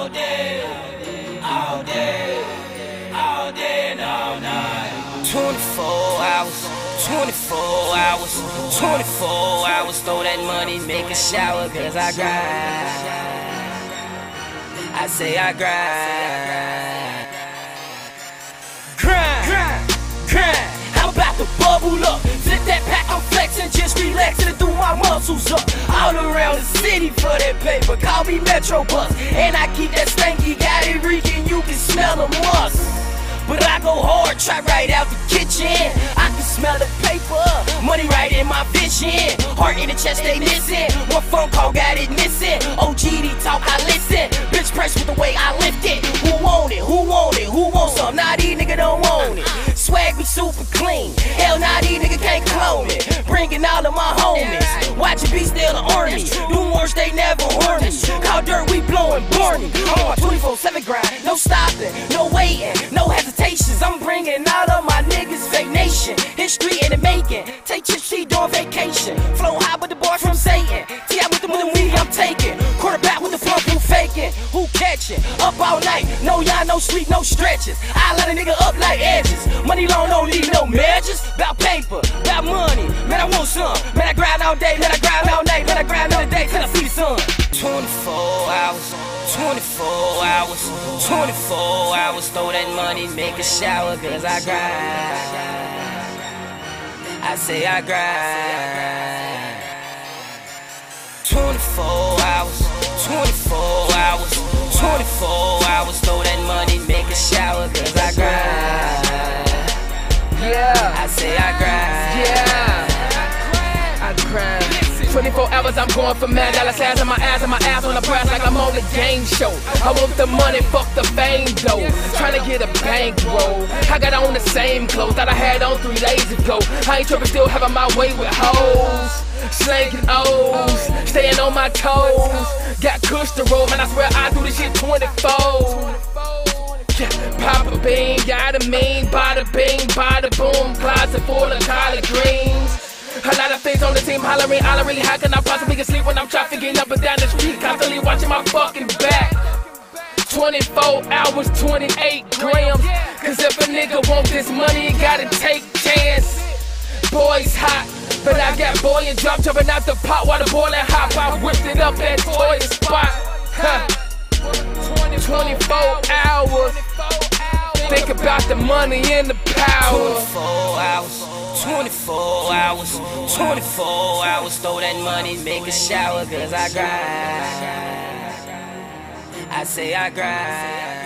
all day, all day, all day and all night. 24 hours, 24 hours, 24 hours. Throw that money, make a shower, cause I grind. I say I grind. Grind. I'm about to bubble up. Flip that pack, I'm flexing, just relaxing and through my muscles up. All around the city for that paper, call me Metro Bus. And I keep that stanky, got it reeking, you can smell the must. But I go hard, try right out the kitchen. I can smell the paper, money right in my vision. Heart in the chest, they missing. One phone call, got it missing. OGD talk, I listen. Bitch press with the way I lift it. Who want it? Who want it? Who wants some? Nah, these niggas don't want it. Swag be super clean. Hell, nah, these niggas can't clone it. Bringing all of my homies. Watch it be still the army. Do wars, they never horny. Call dirt, we blowing Barney. I'm on 24/7 grind, no stopping, no waiting, no hesitations. I'm bringing all of my niggas fake nation. History in the making. Take your seat on vacation. Flow high with the boys from Satan. T.I. with the weed I'm taking. Quarterback with the plump, who faking? Who catching? Up all night. No y'all, no sleep, no stretches. I let a nigga up like edges. Money long, don't need no measures. About paper, about money. Man, I want some. Man, I grind all day. Man, I grind all night. Man, I grind all day till I see the sun. 24 hours, 24 hours, 24 hours. Throw that money, make a shower, cause I grind. I say I grind. 24 hours, 24 hours, 24 hours. Throw that money, make a shower, cause I grind. Yeah, I say I grind. yeah, I grind. 24 hours, I'm going for mad dollar signs on my ass on the brass like I'm on the game show. I want the money, fuck the fame though. Trying to get a bankroll. I got on the same clothes that I had on 3 days ago. I ain't tripping, still having my way with hoes. Slanging O's, staying on my toes. Got kush to roll, man, I swear I do this shit 24. Yeah, pop a bean, got a mean, bada bing, bada boom, closet full of collard greens. A lot of things on the team hollering, how can I possibly get sleep when I'm trafficking up and down the street, constantly watching my fucking back. 24 hours, 28 grams. Cause if a nigga want this money, he gotta take chance. Boys hot, but I got boy and drop jumping out the pot while the boiling hot. I whipped it up at toilet spot. 24 hours. Think about the money and the power. 24 hours, 24 hours, 24 hours. Throw that money, make a shower, cause I grind. I say I grind.